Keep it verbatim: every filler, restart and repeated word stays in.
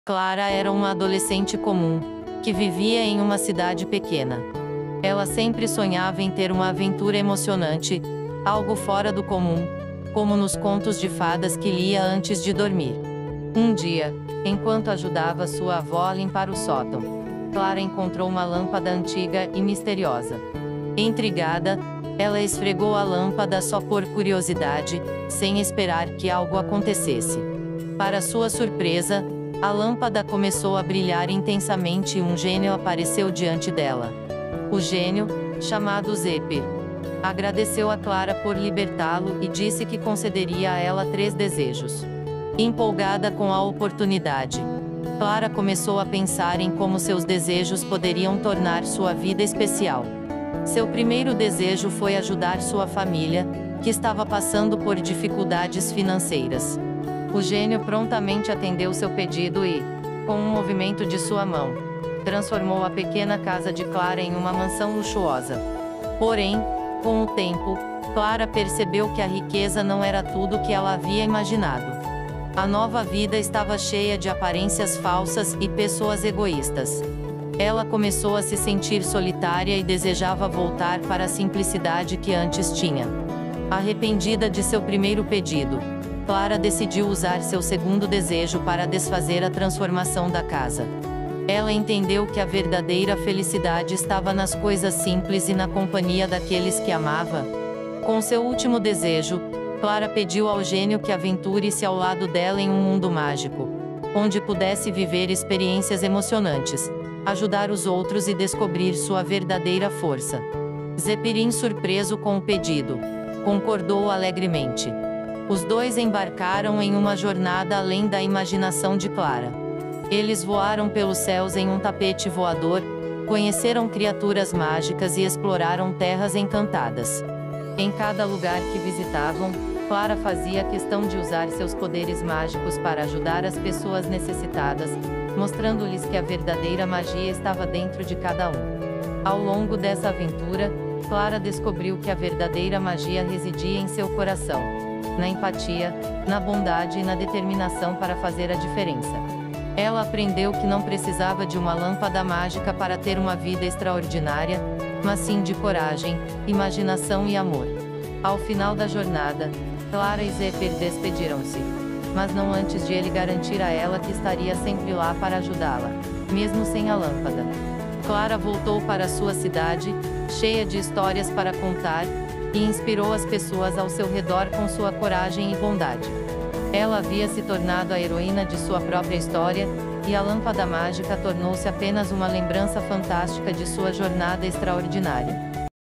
Clara era uma adolescente comum, que vivia em uma cidade pequena. Ela sempre sonhava em ter uma aventura emocionante, algo fora do comum, como nos contos de fadas que lia antes de dormir. Um dia, enquanto ajudava sua avó a limpar o sótão, Clara encontrou uma lâmpada antiga e misteriosa. Intrigada, ela esfregou a lâmpada só por curiosidade, sem esperar que algo acontecesse. Para sua surpresa, a lâmpada começou a brilhar intensamente e um gênio apareceu diante dela. O gênio, chamado Zephyr, agradeceu a Clara por libertá-lo e disse que concederia a ela três desejos. Empolgada com a oportunidade, Clara começou a pensar em como seus desejos poderiam tornar sua vida especial. Seu primeiro desejo foi ajudar sua família, que estava passando por dificuldades financeiras. O gênio prontamente atendeu seu pedido e, com um movimento de sua mão, transformou a pequena casa de Clara em uma mansão luxuosa. Porém, com o tempo, Clara percebeu que a riqueza não era tudo o que ela havia imaginado. A nova vida estava cheia de aparências falsas e pessoas egoístas. Ela começou a se sentir solitária e desejava voltar para a simplicidade que antes tinha. Arrependida de seu primeiro pedido, Clara decidiu usar seu segundo desejo para desfazer a transformação da casa. Ela entendeu que a verdadeira felicidade estava nas coisas simples e na companhia daqueles que amava. Com seu último desejo, Clara pediu ao gênio que aventure-se ao lado dela em um mundo mágico, onde pudesse viver experiências emocionantes, ajudar os outros e descobrir sua verdadeira força. Zephyr, surpreso com o pedido, concordou alegremente. Os dois embarcaram em uma jornada além da imaginação de Clara. Eles voaram pelos céus em um tapete voador, conheceram criaturas mágicas e exploraram terras encantadas. Em cada lugar que visitavam, Clara fazia questão de usar seus poderes mágicos para ajudar as pessoas necessitadas, mostrando-lhes que a verdadeira magia estava dentro de cada um. Ao longo dessa aventura, Clara descobriu que a verdadeira magia residia em seu coração, na empatia, na bondade e na determinação para fazer a diferença. Ela aprendeu que não precisava de uma lâmpada mágica para ter uma vida extraordinária, mas sim de coragem, imaginação e amor. Ao final da jornada, Clara e Zephyr despediram-se, mas não antes de ele garantir a ela que estaria sempre lá para ajudá-la, mesmo sem a lâmpada. Clara voltou para sua cidade, cheia de histórias para contar, e inspirou as pessoas ao seu redor com sua coragem e bondade. Ela havia se tornado a heroína de sua própria história, e a lâmpada mágica tornou-se apenas uma lembrança fantástica de sua jornada extraordinária.